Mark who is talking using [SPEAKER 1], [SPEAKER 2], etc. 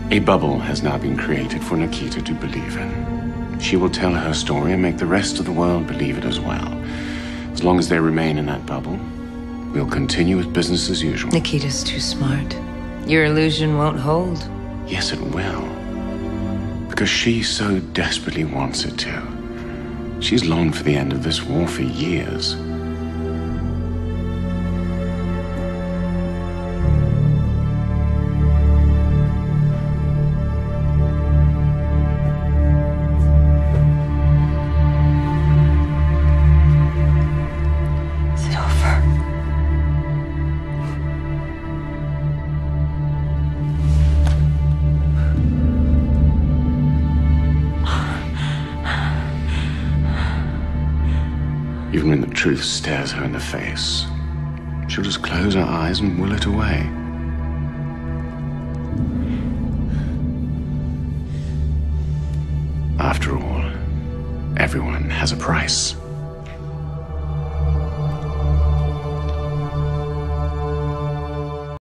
[SPEAKER 1] A bubble has now been created for Nikita to believe in. She will tell her story and make the rest of the world believe it as well. As long as they remain in that bubble, we'll continue with business as usual.
[SPEAKER 2] Nikita's too smart. Your illusion won't hold.
[SPEAKER 1] Yes, it will. Because she so desperately wants it to. She's longed for the end of this war for years. Even when the truth stares her in the face, she'll just close her eyes and will it away. After all, everyone has a price.